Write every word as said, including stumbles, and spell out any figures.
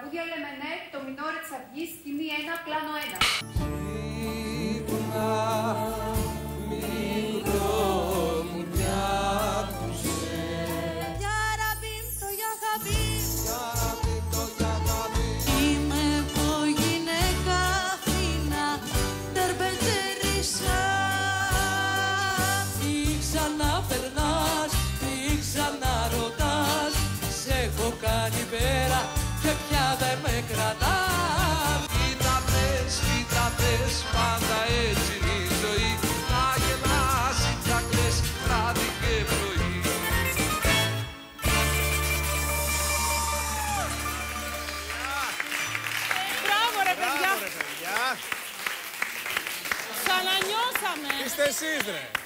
τραγούδια Λεμενέ, το μινόρε της Αυγής, σκηνή ένα, πλάνο ένα. Ξύπνα, μικρό μου διάκουσε. Για ραμπίμ το για χαμπίμ, Για ραμπίμ το για χαμπίμ. είμαι εγώ γυναίκα Αθήνα, τερμπετζερίσα. Τι ξαναπερνάς, τι ξαναρωτάς, σ' έχω κάνει πέρα και πια δεν με κρατάς. Κοίτα πες, κοίτα πες, πάντα έτσι είναι η ζωή. Να γελάς ή θα κλαις βράδυ και πρωί. Μπράβο ρε παιδιά! Μπράβο ρε παιδιά! Ξανανιώσαμε! Είστε εσείς ρε!